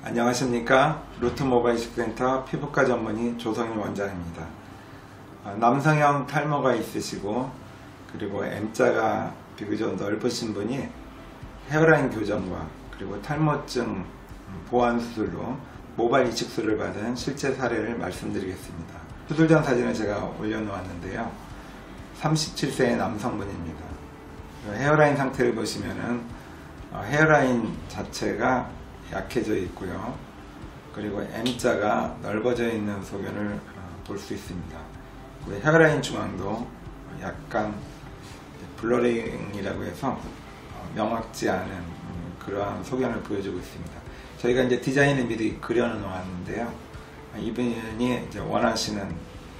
안녕하십니까. 루트모바일 식센터 피부과 전문의 조성일 원장입니다. 남성형 탈모가 있으시고 그리고 M자가 비교적 넓으신 분이 헤어라인 교정과 그리고 탈모증 보완 수술로 모발 이식술을 받은 실제 사례를 말씀드리겠습니다. 수술 전 사진을 제가 올려놓았는데요. 37세의 남성분입니다. 헤어라인 상태를 보시면은 헤어라인 자체가 약해져 있고요. 그리고 M자가 넓어져 있는 소견을 볼 수 있습니다. 헤어라인 중앙도 약간 블러링이라고 해서 명확지 않은 그러한 소견을 보여주고 있습니다. 저희가 이제 디자인을 미리 그려 놓았는데요. 이분이 이제 원하시는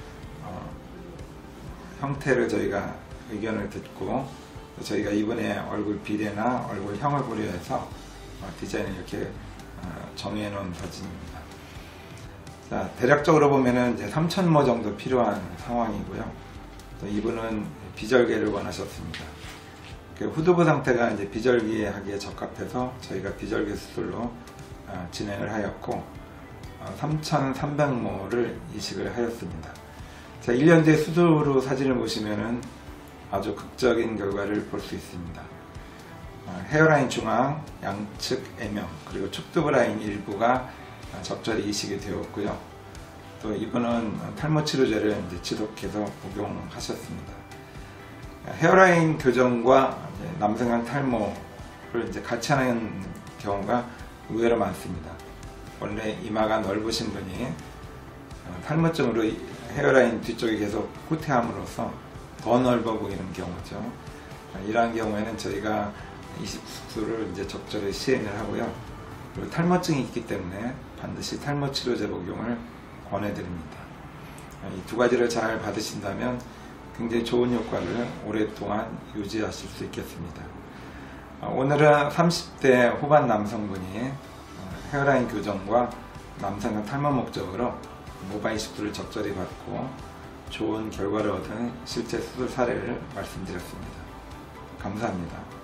형태를 저희가 의견을 듣고 저희가 이분의 얼굴 비례나 얼굴형을 고려해서 디자인을 이렇게 정해 놓은 사진입니다. 자, 대략적으로 보면은 이제 3,000모 정도 필요한 상황이고요. 또 이분은 비절개를 원하셨습니다. 후두부 상태가 이제 비절개하기에 적합해서 저희가 비절개 수술로 진행을 하였고 3,300모를 이식을 하였습니다. 자, 1년 뒤에 수술 후 사진을 보시면은 아주 극적인 결과를 볼 수 있습니다. 헤어라인 중앙, 양측 M형, 그리고 촉두부 라인 일부가 적절히 이식이 되었고요. 또 이분은 탈모 치료제를 이제 지속해서 복용하셨습니다. 헤어라인 교정과 남성형 탈모를 이제 같이 하는 경우가 의외로 많습니다. 원래 이마가 넓으신 분이 탈모증으로 헤어라인 뒤쪽이 계속 후퇴함으로써 더 넓어 보이는 경우죠. 이러한 경우에는 저희가 이식 수술을 이제 적절히 시행을 하고요. 그리고 탈모증이 있기 때문에 반드시 탈모 치료제 복용을 권해드립니다. 이 두 가지를 잘 받으신다면 굉장히 좋은 효과를 오랫동안 유지하실 수 있겠습니다. 오늘은 30대 후반 남성분이 헤어라인 교정과 남성형 탈모 목적으로 모발 이식술을 적절히 받고 좋은 결과를 얻은 실제 수술 사례를 말씀드렸습니다. 감사합니다.